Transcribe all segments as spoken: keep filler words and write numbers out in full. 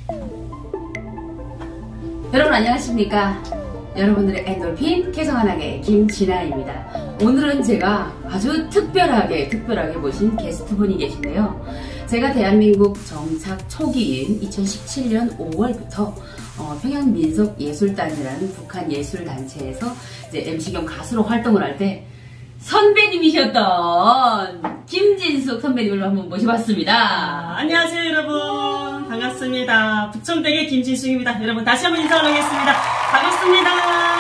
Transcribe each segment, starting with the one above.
여러분 안녕하십니까? 여러분들의 엔돌핀 개성하나의 김진아입니다. 오늘은 제가 아주 특별하게 특별하게 모신 게스트분이 계신데요. 제가 대한민국 정착 초기인 이천십칠 년 오월부터 어, 평양민속예술단이라는 북한 예술단체에서 이제 엠씨 겸 가수로 활동을 할 때 선배님이셨던 김진숙 선배님을 한번 모셔봤습니다. 아, 안녕하세요 여러분, 반갑습니다. 북청댁의 김진숙입니다. 여러분 다시 한번 인사 올리겠습니다. 반갑습니다.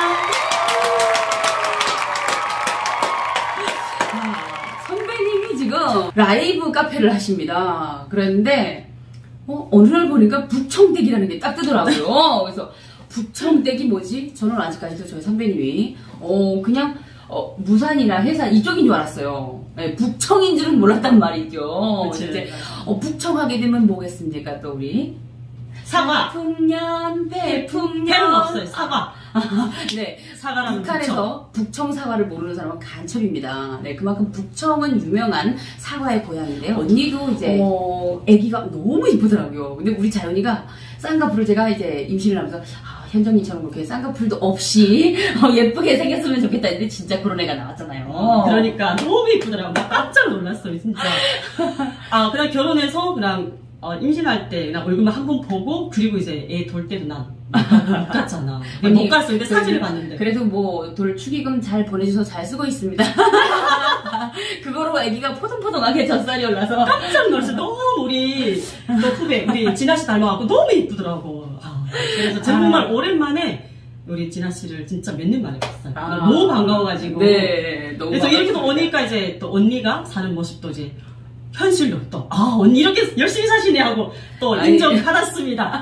아, 선배님이 지금 라이브 카페를 하십니다. 그랬는데 어, 어느 날 보니까 북청댁이라는 게 딱 뜨더라고요. 그래서 북청댁이 뭐지? 저는 아직까지도 저희 선배님이 어 그냥 어, 무산이나 해산 이쪽인 줄 알았어요. 네, 북청인 줄은 몰랐단 말이죠. 이제 어, 북청하게 되면 뭐겠습니까? 또 우리 사과. 풍년 배풍년. 배는 없어요. 사과. 아, 네. 사과라는 북한에서 북청. 북청 사과를 모르는 사람은 간첩입니다. 네, 그만큼 북청은 유명한 사과의 고향인데요. 언니도 이제 어, 아기가 너무 이쁘더라고요. 근데 우리 자연이가 쌍꺼풀을 제가 이제 임신을 하면서 아, 현정이처럼 그렇게 쌍꺼풀도 없이 어, 예쁘게 생겼으면 좋겠다 했는데 진짜 그런 애가 나왔잖아요. 그러니까 너무 이쁘더라고. 나 깜짝 놀랐어요 진짜. 아 그냥 결혼해서 그냥 어, 임신할 때 그냥 얼굴만 한 번 보고 그리고 이제 애 돌 때도 난 못 갔잖아. 못 갔어. 근데 사진을 봤는데. 그래도 뭐 돌 축의금 잘 보내주셔서 잘 쓰고 있습니다. 그거로 아기가 포동포동하게 젖살이 올라서 깜짝 놀랐어. 너무 우리 또 후배 우리 진아 씨 닮아갖고 너무 이쁘더라고. 아, 그래서 정말 아. 오랜만에 우리 진아 씨를 진짜 몇 년 만에 봤어요. 아. 너무 반가워가지고. 네, 너무 그래서 이렇게 또 오니까 이제 또 언니가 사는 모습도 이제 현실로 또, 아, 언니 이렇게 열심히 사시네 하고 또 인정받았습니다.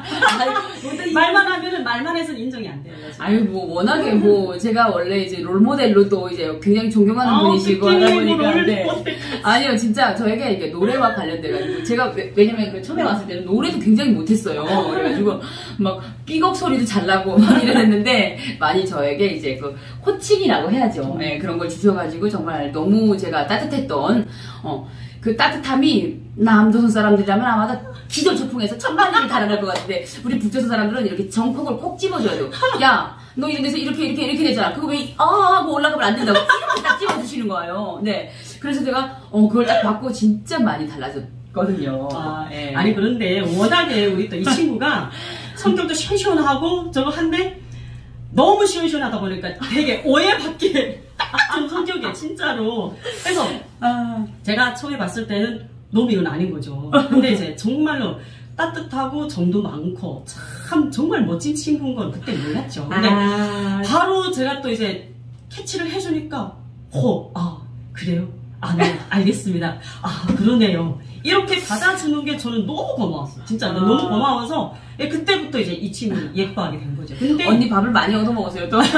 말만 하면은 말만 해서는 인정이 안 돼요. 아유, 뭐, 워낙에 뭐, 제가 원래 이제 롤모델로 또 이제 굉장히 존경하는 아, 분이시고 하다 보니까. 네. 아니요, 진짜 저희가 이게 노래와 관련돼가지고. 제가, 왜, 왜냐면 그 처음에 왔을 때는 노래도 굉장히 못했어요. 그래가지고 막 삐걱 소리도 잘 나고 막 이랬는데 많이 저에게 이제 그 코칭이라고 해야죠. 네, 그런 걸 주셔가지고 정말 너무 제가 따뜻했던, 어, 그 따뜻함이 남조선 사람들이라면 아마도 기절초풍에서 천만님이 달아날 것 같은데 우리 북조선 사람들은 이렇게 정폭을 콕 집어줘야 돼요. 야, 너 이런 데서 이렇게 이렇게 이렇게 되잖아. 그거 왜 아 하고 올라가면 안 된다고 이렇게 딱 집어주시는 거예요. 네, 그래서 제가 어 그걸 딱 받고 진짜 많이 달라졌거든요. 아, 네. 아니 그런데 워낙에 우리 또 이 친구가 성격도 시원시원하고 저거 한데 너무 시원시원하다 보니까 되게 오해받게 좀 성격이 진짜로. 그래서 아, 제가 처음에 봤을 때는 너무 이건 아닌 거죠. 근데 이제 정말로 따뜻하고 정도 많고 참 정말 멋진 친구인 건 그때 몰랐죠. 근데 아... 바로 제가 또 이제 캐치를 해주니까 호, 아 그래요? 아 네 알겠습니다. 아 그러네요. 이렇게 받아주는 게 저는 너무 고마웠어요. 진짜 아... 너무 고마워서 그때부터 이제 이 친구를 예뻐하게 된 거죠. 근데 언니 밥을 많이 얻어먹었어요 또.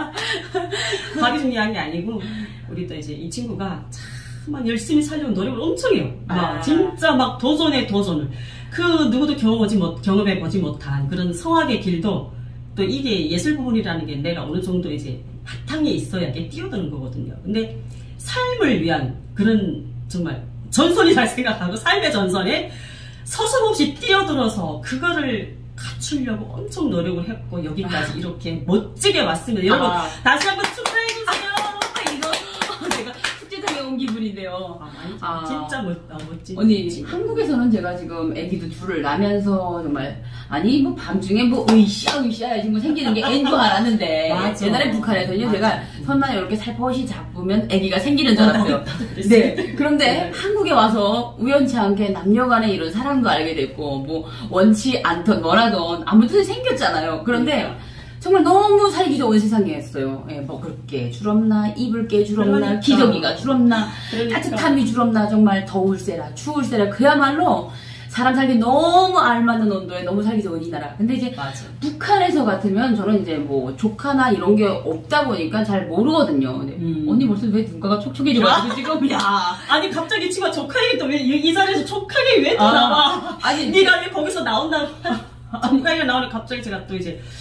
밥이 중요한 게 아니고 우리 또 이제 이 친구가 참 열심히 살려고 노력을 엄청 해요. 막 아. 진짜 막 도전에 도전을. 그 누구도 경험하지 못 경험해 보지 못한 그런 성악의 길도 또 이게 예술 부분이라는 게 내가 어느 정도 이제 바탕에 있어야 이게 뛰어드는 거거든요. 근데 삶을 위한 그런 정말 전선이라 생각하고 삶의 전선에 서슴없이 뛰어들어서 그거를 갖추려고 엄청 노력을 했고 여기까지 아. 이렇게 멋지게 왔습니다. 여러분 아. 다시 한번 축하해주세요. 이거 제가 축제장에 온 기분인데요. 아, 아. 진짜 멋, 아, 멋진. 언니 한국에서는 제가 지금 아기도 둘을 낳으면서 정말 아니 뭐 밤중에 뭐 으쌰 으쌰 지금 생기는 게 애인 줄 알았는데 맞아. 옛날에 북한에서는요 맞아. 제가 손만 이렇게 살포시 잡으면 아기가 생기는 줄 알았어요. 네. 그런데 네. 한국에 와서 우연치 않게 남녀간의 이런 사랑도 알게 됐고 뭐 원치 않던 뭐라던 아무튼 생겼잖아요. 그런데 그러니까. 정말 너무 살기 좋은 세상이었어요. 예, 먹을 게 줄없나, 입을 게 줄없나, 그러니까. 기저귀가 줄없나, 그러니까. 따뜻함이 줄없나, 정말 더울세라, 추울세라, 그야말로 사람 살기 너무 알맞는 온도에 너무 살기 좋은 이 나라. 근데 이제 맞아. 북한에서 같으면 저는 이제 뭐 조카나 이런 게 없다 보니까 잘 모르거든요. 근데 음. 언니 벌써 왜 눈가가 촉촉해져가지고 지금 야 아니 갑자기 친구가 조카 얘기 또 왜 이 자리에서 조카 얘기 왜 또 아. 나와? 아니 네가 왜 거기서 나온다고 조카 얘기가 나오니 갑자기 제가 또 이제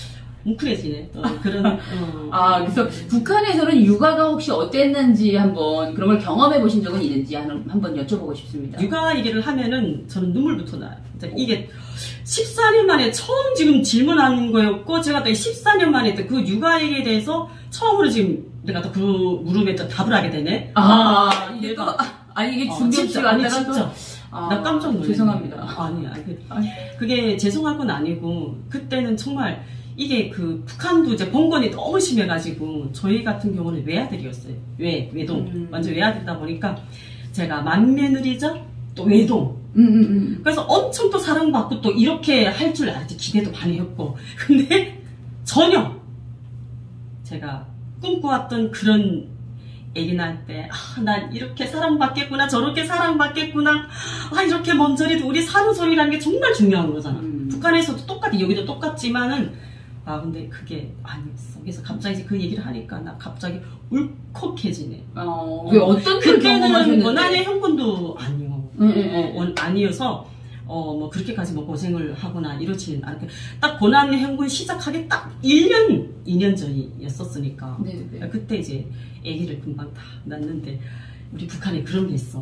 뭉클해지네. 어, 그런. 어. 아, 그래서 북한에서는 육아가 혹시 어땠는지 한번 그런 걸 경험해 보신 적은 있는지 한번 여쭤보고 싶습니다. 육아 얘기를 하면은 저는 눈물부터 나요. 이게 십사 년 만에 처음 지금 질문하는 거였고, 제가 또 십사 년 만에 또 그 육아 얘기에 대해서 처음으로 지금 내가 또 그 물음에 또 답을 하게 되네. 아, 아 이게 또, 아니, 이게 준비 어, 없이가 아니, 아니라 진짜. 아, 나 깜짝 놀랐네. 죄송합니다. 아니, 아니, 그, 그게 죄송할 건 아니고, 그때는 정말 이게 그 북한도 이제 봉건이 너무 심해가지고, 저희 같은 경우는 외아들이었어요. 외, 외동. 음. 완전 외아들이다 보니까, 제가 맏며느리죠? 또 외동. 음, 음, 음. 그래서 엄청 또 사랑받고 또 이렇게 할 줄 알았지. 기대도 많이 했고. 근데 전혀 제가 꿈꿔왔던 그런 애기 낳을 때, 아, 난 이렇게 사랑받겠구나, 저렇게 사랑받겠구나, 아, 이렇게 먼저리도 우리 산후조리라는 게 정말 중요한 거잖아. 음. 북한에서도 똑같이, 여기도 똑같지만은, 아, 근데 그게 아니었어. 그래서 갑자기 그 얘기를 하니까 나 갑자기 울컥해지네. 어, 왜 어떤 그 그때는 원한의 형편도 아니요. 음, 어, 원, 아니어서, 어, 뭐, 그렇게까지 뭐 고생을 하거나 이러진 않았고, 딱 고난의 행군 시작하기 딱 일 년, 이 년 전이었었으니까. 네네. 그때 이제 아기를 금방 다 낳는데, 우리 북한에 그런 게 있어.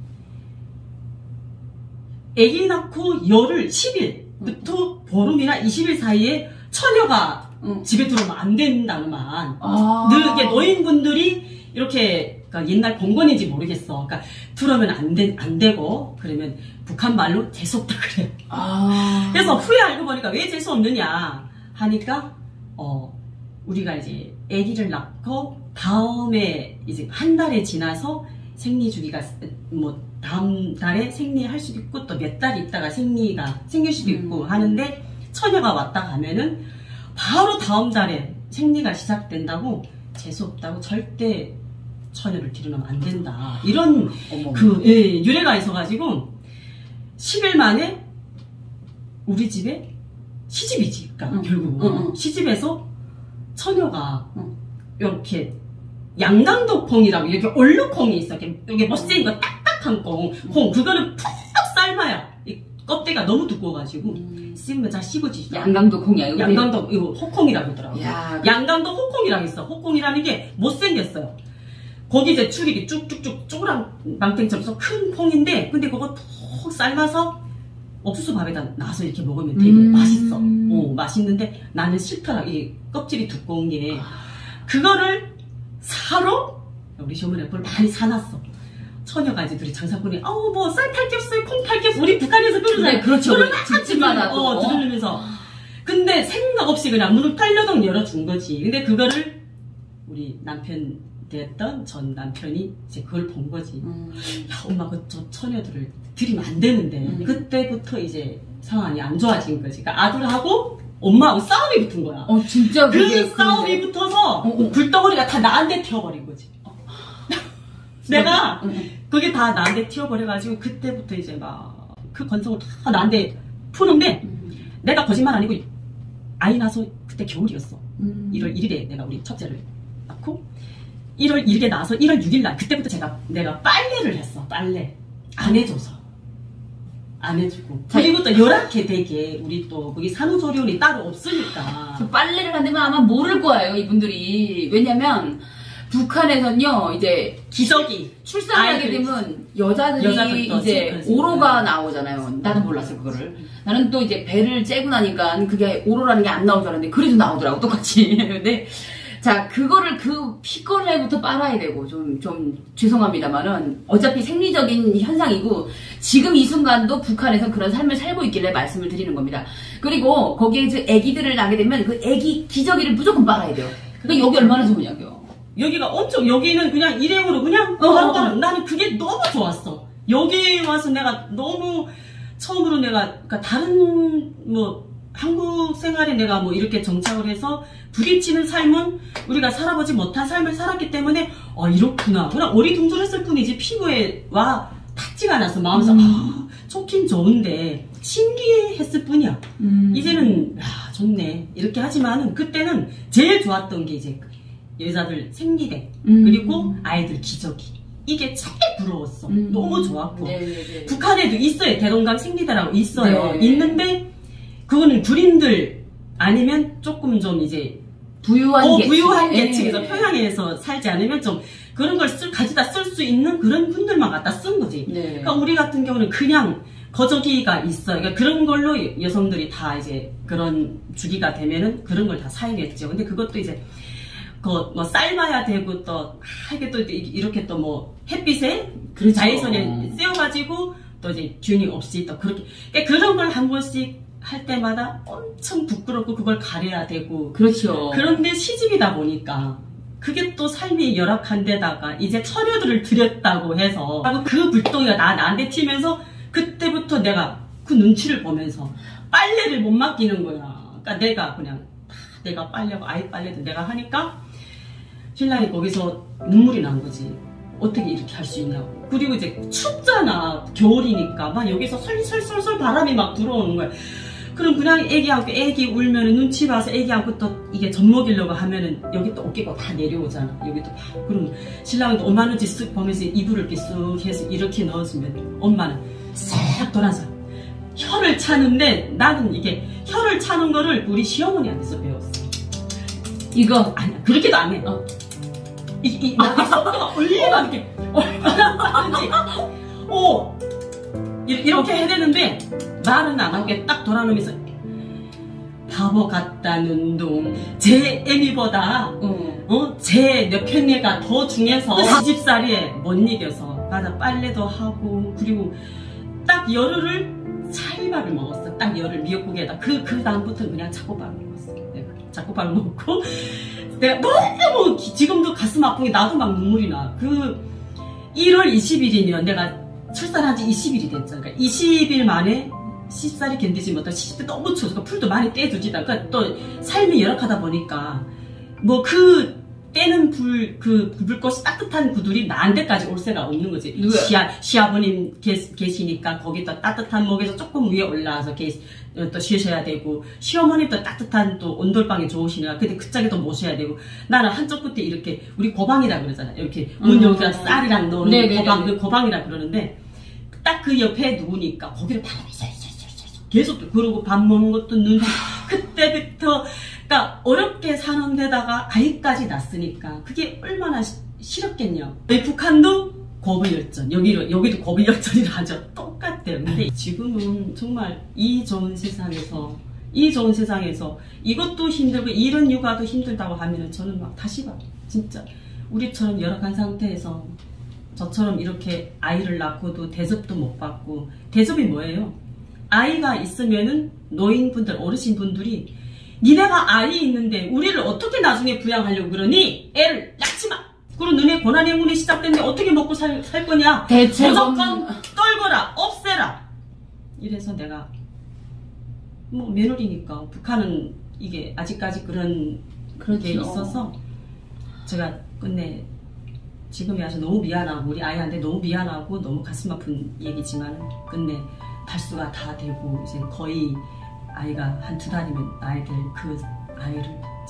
아기 낳고 열흘, 십 일부터 음. 보름이나 이십 일 사이에 처녀가 음. 집에 들어오면 안 된다는 말. 아. 늘 이렇게 노인분들이 이렇게, 그러니까 옛날 본건인지 모르겠어. 그러니까 들어오면 안, 되, 안 되고, 그러면 북한 말로 재수없다 그래. 아. 그래서 후에 알고 보니까 왜 재수없느냐 하니까, 어, 우리가 이제 아기를 낳고, 다음에 이제 한 달에 지나서 생리 주기가, 뭐, 다음 달에 생리할 수도 있고, 또 몇 달 있다가 생리가 생길 수도 있고 음. 하는데, 처녀가 왔다 가면은, 바로 다음 달에 생리가 시작된다고, 재수없다고 절대 처녀를 들여놓으면 안 된다. 이런, 어머. 그, 예, 유래가 있어가지고, 십 일 만에 우리 집에 시집이지. 그러니까 응. 결국 응, 응. 시집에서 처녀가 응. 이렇게 양강도 콩이라고 이렇게 얼룩콩이 있어. 이렇게, 이렇게 멋진 거 딱딱한 콩. 콩. 그거는 푹 삶아야. 이 껍데기가 너무 두꺼워가지고 음. 씹으면 잘 씹어지죠. 양강도 콩이 아니고 양강도 이거 호콩이라고 하더라고요. 양강도 호콩이라고 있어. 호콩이라는 게 못생겼어요. 거기 이제 줄이 쭉쭉쭉 쪼그랑 망탱처럼 큰 콩인데, 근데 그거 푹 삶아서 옥수수 밥에다 놔서 이렇게 먹으면 되게 음 맛있어. 어, 맛있는데 나는 싫더라. 이 껍질이 두꺼운 게. 그거를 사러 우리 시어머니가 그걸 많이 사놨어. 처녀가 이제 둘이 장사꾼이, 아우, 뭐, 쌀 팔 게 없어요, 콩 팔 게 없어요. 우리 북한에서 그러잖아요. 네, 그렇죠. 집집마다. 어, 들으면서. 근데 생각 없이 그냥 문을 팔려동 열어준 거지. 근데 그거를 우리 남편 됐던 전 남편이 이제 그걸 본 거지. 음. 야, 엄마, 그, 저 처녀들을 들이면 안 되는데. 음. 그때부터 이제 상황이 안 좋아진 거지. 그러니까 아들하고 엄마하고 싸움이 붙은 거야. 어, 진짜 그 그게, 싸움이 그게... 붙어서 어, 어. 불덩어리가 다 나한테 튀어버린 거지. 어. 내가 어, 어. 그게 다 나한테 튀어버려가지고 그때부터 이제 막 그 건성을 다 나한테 푸는데 음. 내가 거짓말 아니고 아이 나서 그때 겨울이었어. 음. 일월 일 일에 내가 우리 첫째를 낳고 일월 일 일에 나서 일월 육 일 날 그때부터 제가 내가 빨래를 했어. 빨래 안 해줘서 안 해주고 그리고 또 열악해 되게 우리 또 거기 산후조리원이 따로 없으니까 그 빨래를 한다면 아마 모를 거예요 이분들이. 왜냐면 북한에선요 이제 기저귀 출산을 하게 되면 여자들이 이제 오로가 나오잖아요. 나는 몰랐어 그거를. 나는 또 이제 배를 째고 나니까 그게 오로라는 게 안 나올 줄 알았는데 그래도 나오더라고 똑같이. 근데 자, 그거를 그 피꺼내부터 빨아야 되고, 좀, 좀, 죄송합니다만은, 어차피 생리적인 현상이고, 지금 이 순간도 북한에서 그런 삶을 살고 있길래 말씀을 드리는 겁니다. 그리고, 거기에 이제 애기들을 낳게 되면, 그 애기 기저귀를 무조건 빨아야 돼요. 그러니까 여기 얼마나 좋으냐고요. 여기가 엄청, 여기는 그냥 일회용으로 그냥, 어, 어, 어. 나는 그게 너무 좋았어. 여기 와서 내가 너무, 처음으로 내가, 그러니까 다른, 뭐, 한국 생활에 내가 뭐 이렇게 정착을 해서 부딪히는 삶은 우리가 살아보지 못한 삶을 살았기 때문에 어 이렇구나 그냥 어리둥절했을 뿐이지 피부에 와 닿지가 않았어. 마음에서 음. 아 좋긴 좋은데 신기했을 뿐이야. 음. 이제는 야 좋네 이렇게 하지만은 그때는 제일 좋았던 게 이제 여자들 생리대 음. 그리고 아이들 기저귀 이게 제일 부러웠어. 음. 너무 좋았고 네네네. 북한에도 있어요. 대동강 생리대라고 있어요. 네. 있는데 그거는 군인들 아니면 조금 좀 이제 부유한 어, 계층. 부유한 예. 계층에서 평양에서 살지 않으면 좀 그런 걸 쓸, 가져다 쓸 수 있는 그런 분들만 갖다 쓴 거지. 네. 그러니까 우리 같은 경우는 그냥 거저기가 있어. 그러니까 그런 걸로 여성들이 다 이제 그런 주기가 되면은 그런 걸 다 사용했죠. 근데 그것도 이제 그 뭐 삶아야 되고 또 아, 이게 또 이렇게 또 뭐 햇빛에 그렇죠. 자외선에 쐬어가지고 또 이제 균이 없이 또 그렇게 그러니까 그런 걸 한 번씩 할 때마다 엄청 부끄럽고 그걸 가려야 되고 그렇죠. 그런데 시집이다 보니까 그게 또 삶이 열악한 데다가 이제 처녀들을 들였다고 해서 그 불똥이가 나, 나한테 튀면서 그때부터 내가 그 눈치를 보면서 빨래를 못 맡기는 거야. 그러니까 내가 그냥 내가 빨래하고 아이 빨래도 내가 하니까 신랑이 거기서 눈물이 난 거지. 어떻게 이렇게 할 수 있냐고. 그리고 이제 춥잖아. 겨울이니까 막 여기서 솔솔솔솔 바람이 막 들어오는 거야. 그럼 그냥 애기 안고 애기 울면은 눈치 봐서 애기 안고 또 이게 젖 먹이려고 하면은 여기 또 어깨가 다 내려오잖아. 여기 또 막. 그럼 신랑은 또 엄마 눈치 쓱 보면서 이불을 이렇게 쓱 해서 이렇게 넣어주면 엄마는 싹 돌아서 혀를 차는데 나는 이게 혀를 차는 거를 우리 시어머니한테서 배웠어. 이거 아니야 그렇게도 안 해. 어. 이, 이, 나게 속도가 얼마나 이렇게 얼마나 빠른지 오 이렇게 해야 되는데 말은 안 하고 딱 돌아놓으면서 바보 같다는 놈제 애미보다 응. 어? 제 몇 편애가 더 중해서 시집살이에 못 이겨서 맞아 빨래도 하고 그리고 딱 열흘을 찰밥을 먹었어. 딱 열흘 미역국에다 그, 그 다음부터는 그냥 잡곡밥을 먹었어. 내가 잡곡밥을 먹고 내가 너무 지금도 가슴 아픈 게 나도 막 눈물이 나. 그 일월 이십일이면 내가 출산한 지 이십 일이 됐잖아. 그러니까 이십 일 만에 시집살이 견디지 못하고 시집도 너무 추워서 풀도 많이 떼주지다. 그러니까 또 삶이 열악하다 보니까 뭐 그 떼는 불, 그 불꽃이 따뜻한 구들이 나한테까지 올 새가 없는 거지. 누구야? 시아, 시아버님 계시, 계시니까 거기 또 따뜻한 목에서 조금 위에 올라와서 계시, 또 쉬셔야 되고, 시어머니도 따뜻한 또 온돌방에 좋으시니까 근데 그 짝에 또 모셔야 되고, 나는 한쪽 끝에 이렇게, 우리 고방이라 그러잖아. 이렇게 문 음. 여기가 쌀이랑 넣는 네네네. 고방, 그 고방이라 그러는데, 딱 그 옆에 누우니까 거기를 바람이 쏨쏨쏨쏨 계속 또 그러고 밥 먹는 것도 눈치, 그때부터, 그러니까 어렵게 사는 데다가 아이까지 낳았으니까 그게 얼마나 시, 싫었겠냐. 북한도 고부열전, 여기로, 여기도 고부열전이라 하죠. 똑같대요. 근데 지금은 정말 이 좋은 세상에서, 이 좋은 세상에서 이것도 힘들고 이런 육아도 힘들다고 하면 저는 막 다시 봐. 진짜. 우리처럼 열악한 상태에서 저처럼 이렇게 아이를 낳고도 대접도 못 받고, 대접이 뭐예요? 아이가 있으면은 노인분들, 어르신분들이 니네가 아이 있는데 우리를 어떻게 나중에 부양하려고 그러니? 애를 낳지 마! 그리고 너네 고난행군이 시작됐는데 어떻게 먹고 살, 살 거냐? 대체금 무조건 떨거라! 없애라! 이래서 내가 뭐 며느리니까 북한은 이게 아직까지 그런 그렇죠. 게 있어서 제가 끝내 지금이 아주 너무 미안하고 우리 아이한테 너무 미안하고 너무 가슴 아픈 얘기지만 끝내 달수가 다 되고 이제 거의 아이가 한 두 달이면 나야 될 그 아이를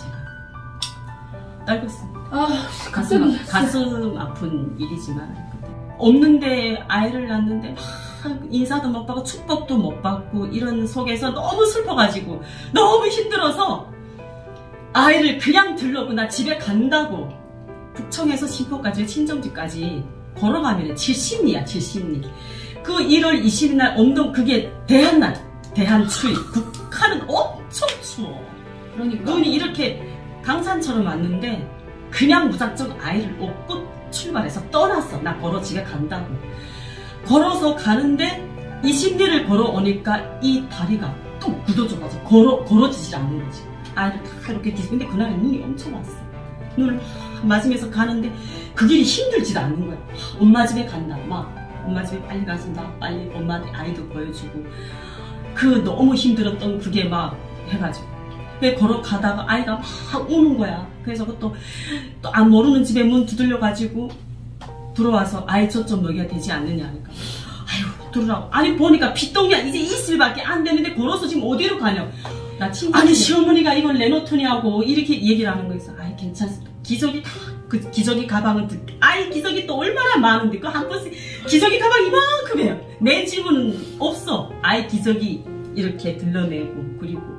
제가 떨궜습니다. 아, 가슴, 아, 가슴 아픈 일이지만 없는데 아이를 낳는데 막 인사도 못 받고 축복도 못 받고 이런 속에서 너무 슬퍼가지고 너무 힘들어서 아이를 그냥 들러고 나 집에 간다고 북청에서 신포까지 친정집까지 걸어가면 칠십 리야 칠십 리. 그 일월 이십일 날 엄동 그게 대한날 대한추위. 북한은 엄청 추워. 그러니까 눈이 이렇게 강산처럼 왔는데 그냥 무작정 아이를 업고 출발해서 떠났어. 나 걸어 집에 간다고. 걸어서 가는데 이십 리를 걸어오니까 이 다리가 또 굳어져가지고 걸어, 걸어지질 않는 거지. 아이를 다 이렇게 뒤집어. 근데 그날에 눈이 엄청 왔어. 눈을 막 맞으면서 가는데 그 길이 힘들지도 않는 거야. 엄마 집에 간다. 막 엄마 집에 빨리 가신다. 빨리 엄마한테 아이도 보여주고. 그 너무 힘들었던 그게 막 해가지고 걸어가다가 아이가 막 우는 거야. 그래서 그것도 또 안 모르는 집에 문 두들려가지고 들어와서 아이 젖 좀 먹여야 되지 않느냐 하니까 아유 들으라고. 아니 보니까 빗동이야 이제 이십 일밖에 안 되는데 걸어서 지금 어디로 가냐고. 나 친구 아니 시어머니가 이걸 내놓더냐고 이렇게 얘기를 하는 거였어. 아이 괜찮습니다. 기저귀 다 그 기저귀 가방은 아이 기저귀 또 얼마나 많은데 그 한 번씩 기저귀 가방 이만큼이에요. 내 집은 없어. 아이 기저귀 이렇게 들러내고 그리고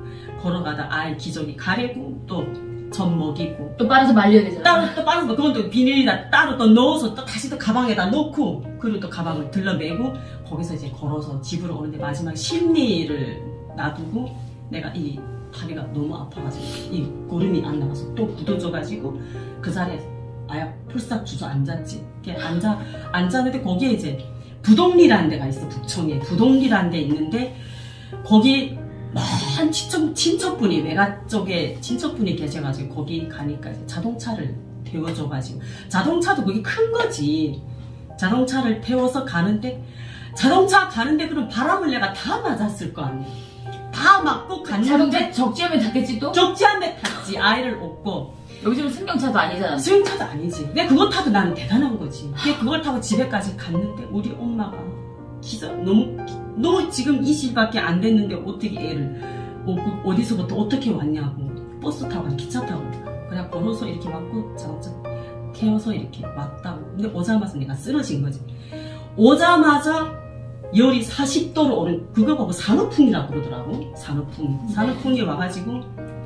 걸어가다 아이 기저귀 가리고 또 젖 먹이고 또 빨아서 말려야 되잖아. 따로 또 빨아서 그건 또 비닐에다 따로 또 넣어서 또 다시 또 가방에다 넣고 그리고 또 가방을 들러매고 거기서 이제 걸어서 집으로 오는데 마지막 심리를 놔두고 내가 이 다리가 너무 아파가지고 이 고름이 안 나가서 또 굳어져가지고 그 자리에 아야 풀싹 주저앉았지. 앉아 앉았는데 거기에 이제 부동리라는 데가 있어. 북청에 부동리라는 데 있는데 거기 먼 친척, 친척분이 외가 쪽에 친척분이 계셔가지고 거기 가니까 이제 자동차를 태워줘가지고 자동차도 그게 큰 거지. 자동차를 태워서 가는데 자동차 가는데 그럼 바람을 내가 다 맞았을 거 아니야. 다 맞고 갔는데 자동차 적지하면 탔겠지 또? 적지한데 탔지. 아이를 업고 요즘 승용차도 아니잖아. 승용차도 아니지. 근데 그걸 타도 나는 대단한 거지. 근데 그걸 타고 집에까지 갔는데 우리 엄마가 기자 너무 너 지금 이십 일밖에 안 됐는데 어떻게 애를 어, 어디서부터 어떻게 왔냐고. 버스 타고 기차 타고 그냥 걸어서 이렇게 왔고 자동차 태워서 이렇게 왔다고. 근데 오자마자 내가 쓰러진 거지. 오자마자 열이 사십 도로 오른 그거 보고 산후풍이라고 그러더라고. 산후풍이 산후풍이 와가지고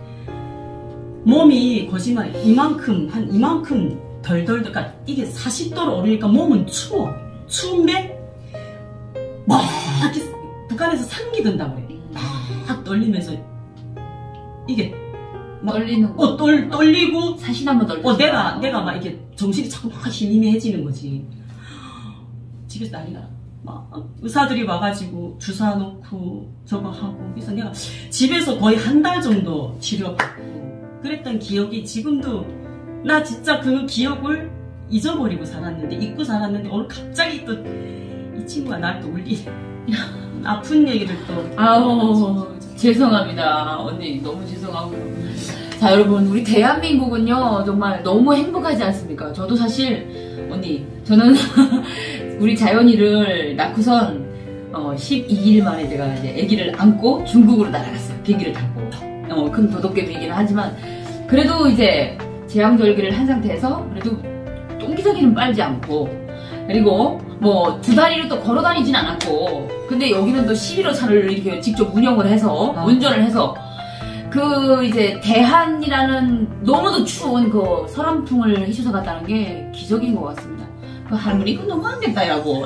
몸이 거짓말 이만큼 한 이만큼 덜덜 그러니까 이게 사십 도로 오르니까 몸은 추워. 추운데 막 이렇게 북한에서 상기 든다고 그래. 막 떨리면서 이게 막 떨리는 거. 어, 떨, 떨리고 사신 한번 떨리고 어 내가 내가 막 이렇게 정신이 자꾸 막 희미해지는 거지. 집에서 난리가 막 의사들이 와가지고 주사 놓고 저거 하고 그래서 내가 집에서 거의 한 달 정도 치료받고 그랬던 기억이 지금도 나 진짜 그 기억을 잊어버리고 살았는데 잊고 살았는데 오늘 갑자기 또 이 친구가 날 또 울리 아픈 얘기를 또 아우 죄송합니다 언니 너무 죄송하고. 자 여러분 우리 대한민국은요 정말 너무 행복하지 않습니까? 저도 사실 언니 저는 우리 자연이를 낳고선 어, 십이 일 만에 제가 이제 아기를 안고 중국으로 날아갔어요. 비행기를 타고. 어, 큰 도덕개비이기는 하지만 그래도 이제 제왕절개를 한 상태에서 그래도 똥기저귀는 빨지 않고 그리고 뭐 두 다리로 또 걸어 다니진 않았고 근데 여기는 또 십일 호 차를 이렇게 직접 운영을 해서 아. 운전을 해서 그 이제 대한이라는 너무도 추운 그 서람풍을 헤쳐서 갔다는 게 기적인 것 같습니다. 그 할머니 그 너무 안 됐다라고.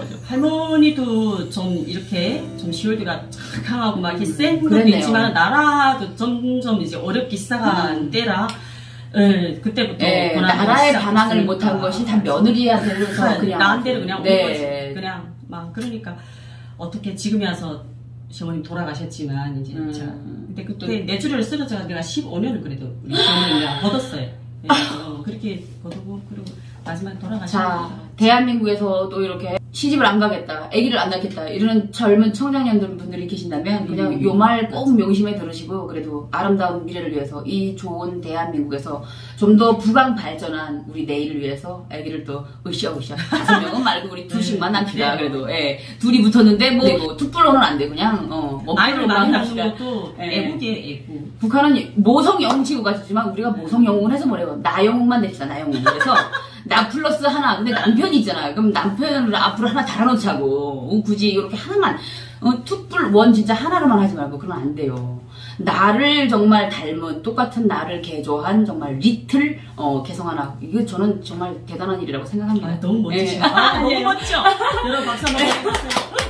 할머니도 좀 이렇게 좀 시월드가 강하고 막 이렇게 센 것도 있지만 나라도 점점 이제 어렵기 시작한 음. 때라 예, 그때부터 네, 나라의 반항을 못한 것이 다 며느리한테서 그냥 나한테는 그냥 네. 온 거지. 그냥 막 그러니까 어떻게 지금에 와서 시어머님 돌아가셨지만 이제 음. 제가 근데 그때 뇌출혈을 쓰러져서 내가 십오 년을 그래도 우리 시어머님이 걷었어요. 어, 그렇게 걷고 그리고 마지막에 돌아가셨어요. 자, 대한민국에서 또 이렇게 시집을 안 가겠다, 아기를 안 낳겠다 이러는 젊은 청장년들 분들이 계신다면 그냥 음, 요 말 꼭 명심해 들으시고 그래도 아름다운 미래를 위해서 이 좋은 대한민국에서 좀 더 부강 발전한 우리 내일을 위해서 아기를 또 으쌰으쌰 다섯 명은 말고 우리 둘씩만 낳기다. 그래도 예, 둘이 붙었는데 뭐, 뭐 툭불로는 안 돼 그냥 어 아이를 많이 낳는 것도 애국이에요. 애국. 북한은 모성 영웅치고 가지지만 우리가 모성 영웅을 해서 뭐래요? 나 영웅만 냅시다. 나 영웅. 그래서 나 플러스 하나. 근데 남편이 있잖아요. 그럼 남편을 앞으로 하나 달아놓자고. 어, 굳이 이렇게 하나만 어, 투뿔 원 진짜 하나로만 하지 말고 그러면 안 돼요. 나를 정말 닮은 똑같은 나를 개조한 정말 리틀 어, 개성 하나. 이게 저는 정말 대단한 일이라고 생각합니다. 아, 너무 멋지시다. 네. 아, 너무 멋져. 여러분 박수 한번 해주세요.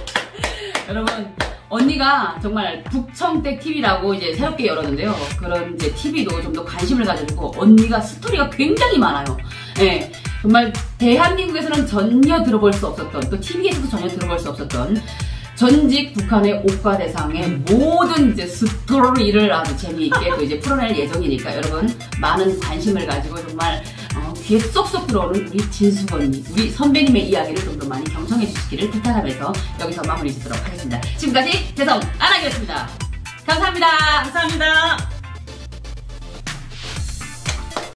여러분. 언니가 정말 북청댁 티비라고 이제 새롭게 열었는데요. 그런 이제 티비도 좀 더 관심을 가지고 언니가 스토리가 굉장히 많아요. 예. 정말 대한민국에서는 전혀 들어볼 수 없었던 또 티비에서도 전혀 들어볼 수 없었던 전직 북한의 옥과대상의 모든 이제 스토리를 아주 재미있게 또 이제 풀어낼 예정이니까 여러분 많은 관심을 가지고 정말 어, 귀에 쏙쏙 들어오는 우리 진숙 언니, 우리 선배님의 이야기를 좀 더 많이 경청해 주시기를 부탁하면서 여기서 마무리 짓도록 하겠습니다. 지금까지 대성 안하기였습니다. 감사합니다. 감사합니다.